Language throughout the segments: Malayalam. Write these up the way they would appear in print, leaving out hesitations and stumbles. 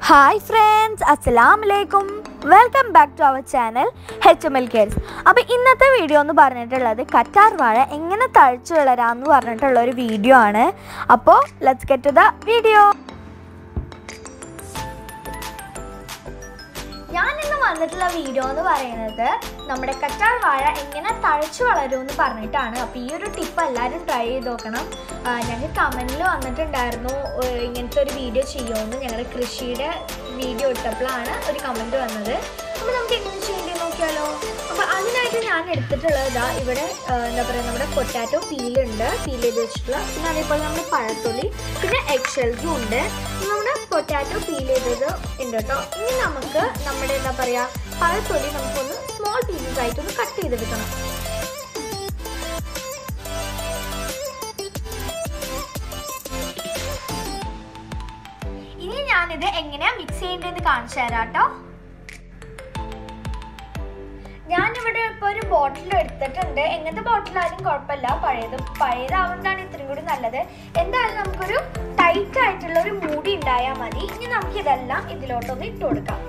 Hi friends, Assalamu alaikum. Welcome back to our channel HML Cares. അപ്പോൾ ഇന്നത്തെ വീഡിയോ എന്ന് പറഞ്ഞിട്ടുള്ളത് കറ്റാർ വാഴ എങ്ങനെ തഴച്ചു വളരാമെന്ന് പറഞ്ഞിട്ടുള്ള ഒരു വീഡിയോ ആണ്. അപ്പോൾ let's get to the video. ഞാൻ ഇന്ന് വന്നിട്ടുള്ള വീഡിയോ എന്ന് പറയുന്നത് നമ്മുടെ കറ്റാർ വാഴ എങ്ങനെ തഴച്ചു വളരുമെന്ന് പറഞ്ഞിട്ടാണ്. അപ്പോൾ ഈ ഒരു ടിപ്പ് എല്ലാവരും ട്രൈ ചെയ്ത് നോക്കണം. ഞങ്ങൾ കമൻറ്റിൽ വന്നിട്ടുണ്ടായിരുന്നു ഇങ്ങനത്തെ ഒരു വീഡിയോ ചെയ്യുമെന്ന്. ഞങ്ങളുടെ കൃഷിയുടെ വീഡിയോ ഇട്ടപ്പോഴാണ് ഒരു കമൻറ്റ് വന്നത്. അപ്പോൾ നമുക്ക് എങ്ങനെ ചെയ്യേണ്ടത് നോക്കിയാലോ. അപ്പോൾ അതിനായിട്ട് ഞാൻ എടുത്തിട്ടുള്ളത് ഇവിടെ എന്താ പറയുക, നമ്മുടെ പൊട്ടാറ്റോ പീലുണ്ട്, പീൽ ചെയ്ത് വെച്ചിട്ടുള്ള, പിന്നെ അതേപോലെ നമ്മുടെ പഴത്തൊലി, പിന്നെ എഗ് ഷെൽസും ഉണ്ട്. നമ്മുടെ പൊട്ടാറ്റോ പീൽ ചെയ്തത് ഉണ്ട് കേട്ടോ. ഇനി നമുക്ക് നമ്മുടെ എന്താ പറയുക പഴത്തൊലി നമുക്കൊന്ന് സ്മോൾ പീസസ് ആയിട്ടൊന്ന് കട്ട് ചെയ്തെടുക്കണം. ഇനി ഞാനിത് എങ്ങനെയാ മിക്സ് ചെയ്യേണ്ടതെന്ന് കാണിച്ചു തരാം കേട്ടോ. ഞാനിവിടെ ഇപ്പോൾ ഒരു ബോട്ടിൽ എടുത്തിട്ടുണ്ട്. എങ്ങനത്തെ ബോട്ടിലായാലും കുഴപ്പമില്ല, പഴയതാവുന്നതാണ് ഇത്രയും കൂടി നല്ലത്. എന്തായാലും നമുക്കൊരു ടൈറ്റ് ആയിട്ടുള്ള ഒരു മൂടി ഉണ്ടായാൽ മതി. ഇനി നമുക്കിതെല്ലാം ഇതിലോട്ടൊന്ന് ഇട്ട് കൊടുക്കാം.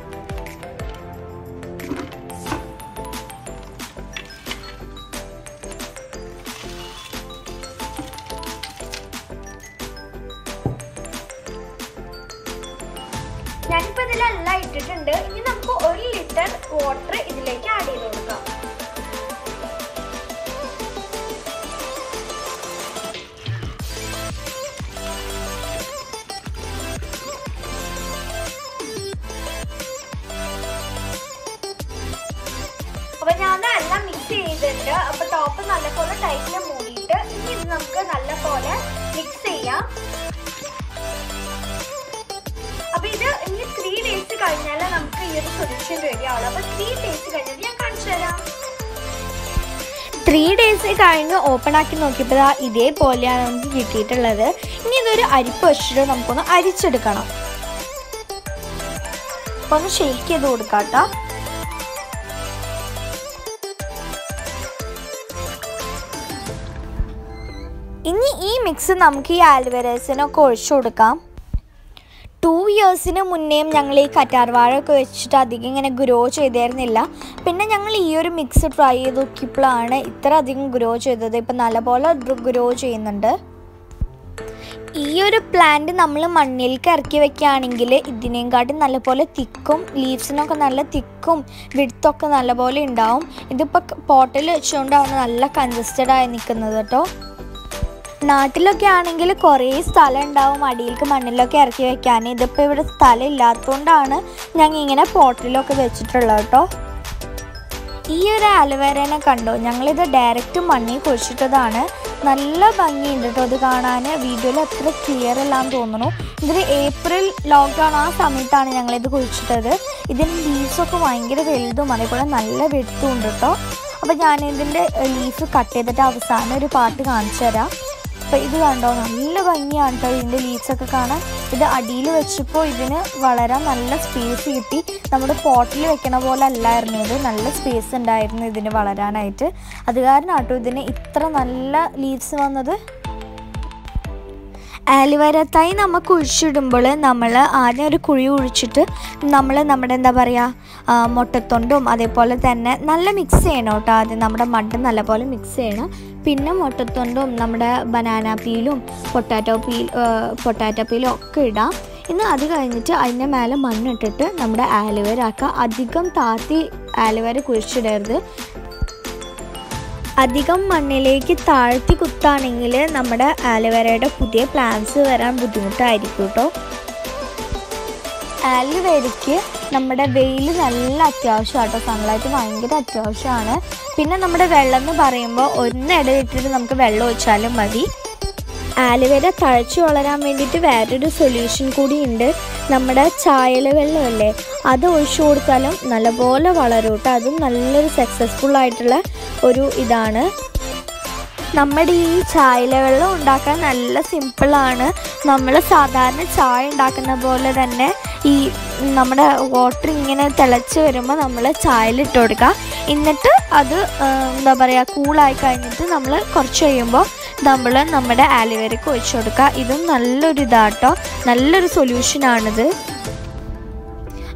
ഞാനിപ്പോൾ ഇതിലെല്ലാം ഇട്ടിട്ടുണ്ട്. ഇനി നമുക്ക് 1 ലിറ്റർ വാട്ടർ ഇതിലേക്ക് ആഡ് ചെയ്ത് കൊടുക്കാം. അപ്പൊ ഞാൻ എല്ലാം മിക്സ് ചെയ്തിട്ടുണ്ട്. അപ്പൊ ടോപ്പ് നല്ലപോലെ ടൈറ്റിൽ മൂടിയിട്ട് ഇനി ഇത് നമുക്ക് നല്ലപോലെ മിക്സ് ചെയ്യാം. അപ്പൊ ഇത് ഇനി 3 ഡേയ്സ് കഴിഞ്ഞാൽ നമുക്ക് ഈ ഒരു സൊല്യൂഷൻ റെഡി ആവുള്ളൂ. അപ്പൊ 3 ഡേയ്സ് കഴിഞ്ഞിട്ട് ഞാൻ കാണിച്ചു തരാം. 3 ഡേയ്സ് കഴിഞ്ഞ് ഓപ്പൺ ആക്കി നോക്കിയപ്പോൾ ഇതേപോലെയാണ് നമുക്ക് കിട്ടിയിട്ടുള്ളത്. ഇനി ഇതൊരു അരിപ്പ് വെച്ചിട്ട് നമുക്കൊന്ന് അരിച്ചെടുക്കണം. അപ്പൊ ഒന്ന് ഷേക്ക് ചെയ്ത് കൊടുക്കാം കേട്ടോ. ഇനി ഈ മിക്സ് നമുക്ക് ഈ ആൽവേരസിനൊക്കെ ഒഴിച്ചു കൊടുക്കാം. 2 ഇയേഴ്സിന് മുന്നേയും ഞങ്ങൾ ഈ കറ്റാർ വാഴ ഒക്കെ വെച്ചിട്ട് അധികം ഇങ്ങനെ ഗ്രോ ചെയ്തിരുന്നില്ല. പിന്നെ ഞങ്ങൾ ഈ ഒരു മിക്സ് ട്രൈ ചെയ്ത് നോക്കിയപ്പോഴാണ് ഇത്ര അധികം ഗ്രോ ചെയ്തത്. ഇപ്പം നല്ലപോലെ ഗ്രോ ചെയ്യുന്നുണ്ട്. ഈ ഒരു പ്ലാന്റ് നമ്മൾ മണ്ണിലേക്ക് ഇറക്കി വെക്കുകയാണെങ്കിൽ ഇതിനേക്കാട്ടും നല്ലപോലെ തിക്കും, ലീവ്സിനൊക്കെ നല്ല തിക്കും വിഡ്ത്തൊക്കെ നല്ലപോലെ ഉണ്ടാവും. ഇതിപ്പോൾ പോട്ടിൽ വെച്ചുകൊണ്ടാണ് നല്ല കൺജസ്റ്റഡ് ആയി നിൽക്കുന്നത് കേട്ടോ. നാട്ടിലൊക്കെ ആണെങ്കിൽ കുറേ സ്ഥലം ഉണ്ടാവും അടിയിലേക്ക് മണ്ണിലൊക്കെ ഇറക്കി വെക്കാൻ. ഇതിപ്പോൾ ഇവിടെ സ്ഥലം ഇല്ലാത്തതുകൊണ്ടാണ് ഞങ്ങൾ ഇങ്ങനെ പോട്ടിലൊക്കെ വെച്ചിട്ടുള്ളത് കേട്ടോ. ഈ ഒരു ആലുവേരനെ കണ്ടോ, ഞങ്ങളിത് ഡയറക്റ്റ് മണ്ണിൽ കുഴിച്ചിട്ടതാണ്. നല്ല ഭംഗിയുണ്ട് കേട്ടോ ഇത് കാണാൻ. വീഡിയോയിൽ അത്ര ക്ലിയർ അല്ലാന്ന് തോന്നുന്നു. ഇതൊരു ഏപ്രിൽ ലോക്ക്ഡൗൺ ആ സമയത്താണ് ഞങ്ങളിത് കുഴിച്ചിട്ടത്. ഇതിൻ്റെ ലീവ്സൊക്കെ ഭയങ്കര വലുതും അതേപോലെ നല്ല വെടുത്തും ഉണ്ട് കേട്ടോ. അപ്പോൾ ഞാനിതിൻ്റെ ലീഫ് കട്ട് ചെയ്തിട്ട് അവസാനം ഒരു പാട്ട് കാണിച്ചു തരാം. അപ്പോൾ ഇത് കണ്ടോ, നല്ല ഭംഗിയാണ് കേട്ടോ ഇതിൻ്റെ ലീവ്സൊക്കെ കാണാൻ. ഇത് അടിയിൽ വെച്ചപ്പോൾ ഇതിന് വളരാൻ നല്ല സ്പേസ് കിട്ടി. നമ്മുടെ പോട്ടിൽ വെക്കണ പോലെ അല്ലായിരുന്നു ഇത്, നല്ല സ്പേസ് ഉണ്ടായിരുന്നു ഇതിന് വളരാനായിട്ട്. അത് കാരണം കേട്ടോ ഇതിന് ഇത്ര നല്ല ലീവ്സ് വന്നത്. ആലുവേര തൈ നമ്മൾ കുഴിച്ചിടുമ്പോൾ നമ്മൾ ആദ്യം ഒരു കുഴി കുഴിച്ചിട്ട് നമ്മൾ നമ്മുടെ എന്താ പറയുക മുട്ടത്തൊണ്ടും അതേപോലെ തന്നെ നല്ല മിക്സ് ചെയ്യണം കേട്ടോ. ആദ്യം നമ്മുടെ മഡ് നല്ലപോലെ മിക്സ് ചെയ്യണം. പിന്നെ മുട്ടത്തൊണ്ടും നമ്മുടെ ബനാന പീലും പൊട്ടാറ്റോ പീലും ഒക്കെ ഇടാം. ഇന്ന് അത് കഴിഞ്ഞിട്ട് അതിൻ്റെ മേലെ മണ്ണിട്ടിട്ട് നമ്മുടെ ആലുവേര ആക്കുക. അധികം താത്തി ആലുവേര കുഴിച്ചിടരുത്. അധികം മണ്ണിലേക്ക് താഴ്ത്തി കുത്താണെങ്കിൽ നമ്മുടെ ആലുവേരയുടെ പുതിയ പ്ലാന്റ്സ് വരാൻ ബുദ്ധിമുട്ടായിരിക്കും കേട്ടോ. ആലുവേരയ്ക്ക് നമ്മുടെ വെയിൽ നല്ല അത്യാവശ്യമാണ് കേട്ടോ. സൺലൈറ്റ് ഭയങ്കര അത്യാവശ്യമാണ്. പിന്നെ നമ്മുടെ വെള്ളം എന്ന് പറയുമ്പോൾ 1 ഇടവിട്ടിട്ട് നമുക്ക് വെള്ളം ഒഴിച്ചാലും മതി. ആലുവേര തഴച്ചു വളരാൻ വേണ്ടിയിട്ട് വേറൊരു സൊല്യൂഷൻ കൂടി ഉണ്ട്. നമ്മുടെ ചായല വെള്ളമല്ലേ, അത് ഒഴിച്ചു കൊടുത്താലും നല്ലപോലെ വളരും കേട്ടോ. അതും നല്ലൊരു സക്സസ്ഫുൾ ആയിട്ടുള്ള ഒരു ഇതാണ്. നമ്മുടെ ഈ ചായല വെള്ളം ഉണ്ടാക്കാൻ നല്ല സിമ്പിളാണ്. നമ്മൾ സാധാരണ ചായ ഉണ്ടാക്കുന്ന പോലെ തന്നെ ഈ നമ്മുടെ വാട്ടർ ഇങ്ങനെ തിളച്ച് വരുമ്പോൾ നമ്മൾ ചായയിലിട്ട് കൊടുക്കുക. എന്നിട്ട് അത് എന്താ പറയുക കൂളായി കഴിഞ്ഞിട്ട് നമ്മൾ കുറച്ച് കഴിയുമ്പോൾ നമ്മൾ നമ്മുടെ ആലുവേരയ്ക്ക് ഒഴിച്ചു കൊടുക്കുക. ഇതും നല്ലൊരു ഇതാട്ടോ, നല്ലൊരു സൊല്യൂഷനാണിത്.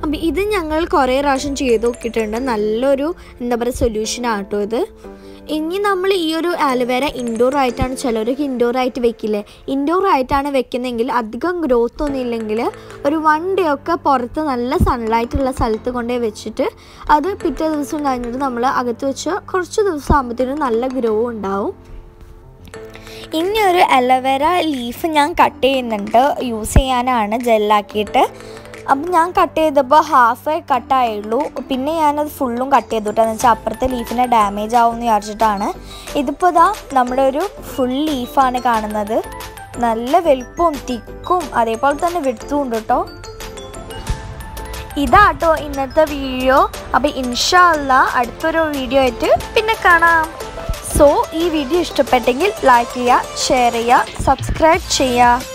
അപ്പം ഇത് ഞങ്ങൾ കുറേ പ്രാവശ്യം ചെയ്ത് നോക്കിയിട്ടുണ്ട്. നല്ലൊരു എന്താ പറയുക സൊല്യൂഷനാണ് കേട്ടോ ഇത്. ഇനി നമ്മൾ ഈ ഒരു ആലോവേര ഇൻഡോർ ആയിട്ടാണ്, ചിലവർക്ക് ഇൻഡോർ ആയിട്ട് വെക്കില്ലേ, ഇൻഡോർ ആയിട്ടാണ് വെക്കുന്നതെങ്കിൽ അധികം ഗ്രോത്ത് ഒന്നും ഇല്ലെങ്കിൽ ഒരു 1 day ഒക്കെ പുറത്ത് നല്ല സൺലൈറ്റുള്ള സ്ഥലത്ത് കൊണ്ടുപോയി വെച്ചിട്ട് അത് പിറ്റേ ദിവസം കഴിഞ്ഞിട്ട് നമ്മൾ അകത്ത് വെച്ച് കുറച്ച് ദിവസം ആകുമ്പോഴത്തേനും നല്ല ഗ്രോ ഉണ്ടാവും. ഇനി ഒരു അലോവേര ലീഫ് ഞാൻ കട്ട് ചെയ്യുന്നുണ്ട്, യൂസ് ചെയ്യാനാണ് ജെല്ലാക്കിയിട്ട്. അപ്പം ഞാൻ കട്ട് ചെയ്തപ്പോൾ ഹാഫേ കട്ടായുള്ളൂ, പിന്നെ ഞാനത് ഫുള്ളും കട്ട് ചെയ്തു കേട്ടോ. എന്ന് വെച്ചാൽ അപ്പുറത്തെ ലീഫിനെ ഡാമേജ് ആവുമെന്ന് വിചാരിച്ചിട്ടാണ്. ഇതിപ്പോൾ ഇതാ നമ്മുടെ ഒരു ഫുൾ ലീഫാണ് കാണുന്നത്. നല്ല വലുപ്പവും തിക്കും അതേപോലെ തന്നെ വിടുത്തും ഉണ്ട് കേട്ടോ. ഇതാട്ടോ ഇന്നത്തെ വീഡിയോ. അപ്പോൾ ഇൻഷാ അല്ലാഹ് അടുത്തൊരു വീഡിയോ ആയിട്ട് പിന്നെ കാണാം. സോ ഈ വീഡിയോ ഇഷ്ടപ്പെട്ടെങ്കിൽ ലൈക്ക് ചെയ്യുക, ഷെയർ ചെയ്യുക, സബ്സ്ക്രൈബ് ചെയ്യുക.